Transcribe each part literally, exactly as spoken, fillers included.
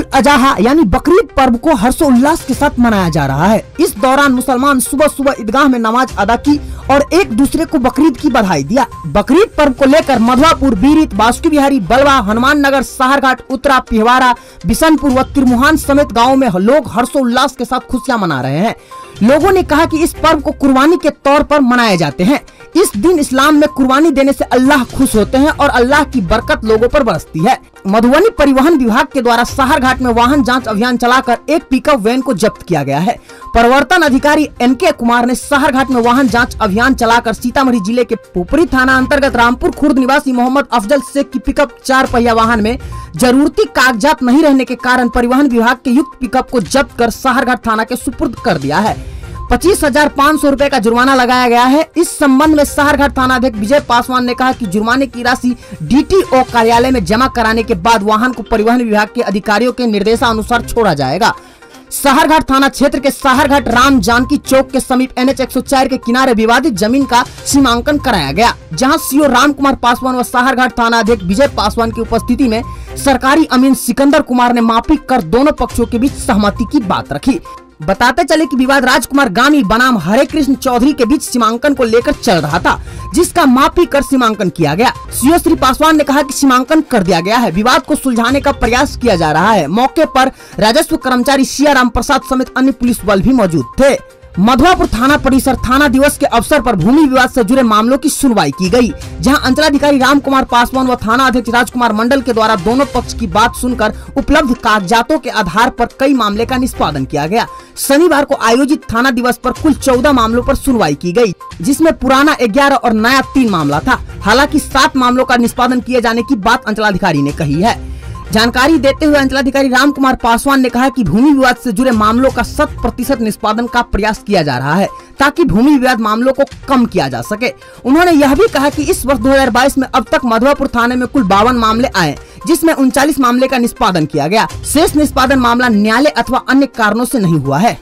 अजहा यानी बकरीद पर्व को हर्षोल्लास के साथ मनाया जा रहा है। इस दौरान मुसलमान सुबह सुबह ईदगाह में नमाज अदा की और एक दूसरे को बकरीद की बधाई दिया। बकरीद पर्व को लेकर मधवापुर, बीरित, बासुकी बिहारी, बलवा, हनुमान नगर, साहरघाट, उत्तरा, पिहवारा, बिशनपुर व तिरमुहान समेत गाँव में लोग हर्षोल्लास के साथ खुशियाँ मना रहे हैं। लोगों ने कहा कि इस पर्व को कुर्बानी के तौर पर मनाए जाते हैं। इस दिन इस्लाम में कुर्बानी देने से अल्लाह खुश होते हैं और अल्लाह की बरकत लोगों पर बरसती है। मधुबनी परिवहन विभाग के द्वारा साहरघाट में वाहन जांच अभियान चलाकर एक पिकअप वैन को जब्त किया गया है। प्रवर्तन अधिकारी एन के कुमार ने साहरघाट में वाहन जांच अभियान चलाकर सीतामढ़ी जिले के पुपरी थाना अंतर्गत रामपुर खुर्द निवासी मोहम्मद अफजल शेख की पिकअप चार पहिया वाहन में जरूरती कागजात नहीं रहने के कारण परिवहन विभाग के युक्त पिकअप को जब्त कर साहरघाट थाना के सुपुर्द कर दिया है। पच्चीस हजार पाँच सौ रूपए का जुर्माना लगाया गया है। इस संबंध में साहरघाट थाना अध्यक्ष विजय पासवान ने कहा कि जुर्माने की राशि डी टी ओ कार्यालय में जमा कराने के बाद वाहन को परिवहन विभाग के अधिकारियों के निर्देशानुसार छोड़ा जाएगा। साहरघाट थाना क्षेत्र के साहरघाट राम जानकी चौक के समीप एन एच एक सौ चार के किनारे विवादित जमीन का सीमांकन कराया गया, जहां सीओ राम कुमार पासवान व साहरघाट थाना अध्यक्ष विजय पासवान की उपस्थिति में सरकारी अमीन सिकंदर कुमार ने मापी कर दोनों पक्षों के बीच सहमति की बात रखी। बताते चले कि विवाद राजकुमार गामी बनाम हरे कृष्ण चौधरी के बीच सीमांकन को लेकर चल रहा था, जिसका मापी कर सीमांकन किया गया। सीओ श्री पासवान ने कहा कि सीमांकन कर दिया गया है, विवाद को सुलझाने का प्रयास किया जा रहा है। मौके पर राजस्व कर्मचारी सियाराम प्रसाद समेत अन्य पुलिस बल भी मौजूद थे। मधवापुर थाना परिसर थाना दिवस के अवसर पर भूमि विवाद से जुड़े मामलों की सुनवाई की गई, जहां अंचलाधिकारी राम कुमार पासवान व थाना अध्यक्ष राजकुमार मंडल के द्वारा दोनों पक्ष की बात सुनकर उपलब्ध कागजातों के आधार पर कई मामले का निष्पादन किया गया। शनिवार को आयोजित थाना दिवस पर कुल चौदह मामलों पर सुनवाई की गई, जिसमें पुराना ग्यारह और नया तीन मामला था। हालांकि सात मामलों का निष्पादन किए जाने की बात अंचलाधिकारी ने कही है। जानकारी देते हुए अंचलाधिकारी राम कुमार पासवान ने कहा कि भूमि विवाद से जुड़े मामलों का शत प्रतिशत निष्पादन का प्रयास किया जा रहा है, ताकि भूमि विवाद मामलों को कम किया जा सके। उन्होंने यह भी कहा कि इस वर्ष दो हज़ार बाईस में अब तक मधवापुर थाने में कुल बावन मामले आए, जिसमें उनचालीस मामले का निष्पादन किया गया। शेष निष्पादन मामला न्यायालय अथवा अन्य कारणों से नहीं हुआ है।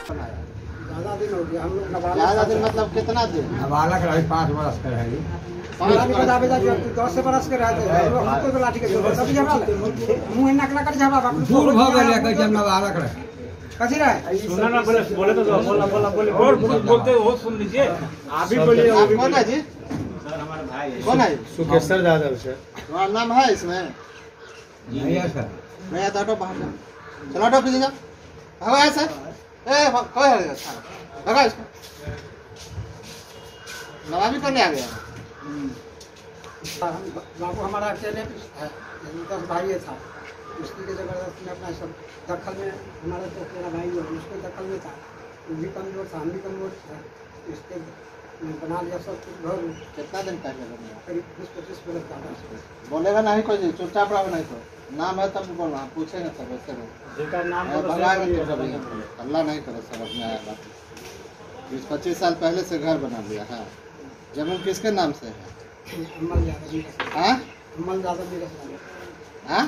मतलब कितना दिन? पाँच वर्ष का है। दस बरस के रहते हमको लाठी के तभी हमरा मुंह नकला कर जाबा दूर भ गेले कह जब नाबालक रहे कथि रहे सुना ना बोले बोले तो बोला बोला बोले और बोलते हो सुन लीजिए। आप भी बोलिए। कौन है जी? सर हमारा भाई है। कौन है? सुकेशर यादव से। तुम्हारा नाम है इसमें? नहीं है सर। मैं तो ऑटो बाहर चलो ऑटो प्लीज आओ ऐसे ए कोई है लगा इसको नवाबी करने आ गया। बाबू हमारा अकेले दस भाई था, उसकी के जबरदस्ती में अपना सब दखल में हमारा तो अकेला भाई हुआ, उसके दखल में था, वो भी कमजोर था, हम भी कमजोर था, इसके बना लिया सब कुछ घर। कितना दिन पहले बना? करीब बीस पच्चीस बरस का। बोलेगा नहीं कोई, चुपचाप रहो, नहीं तो नाम है तब बोलना, पूछेंगे सब ऐसे अल्लाह नहीं करे सब अपने आया। बीस पच्चीस साल पहले से घर बना लिया है। जमीन किसके नाम से है? हाँ? हाँ?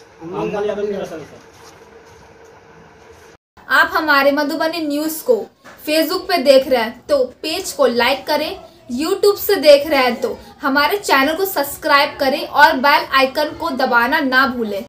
आप हमारे मधुबनी न्यूज को फेसबुक पे देख रहे हैं तो पेज को लाइक करें, यूट्यूब से देख रहे हैं तो हमारे चैनल को सब्सक्राइब करें और बेल आइकन को दबाना ना भूलें।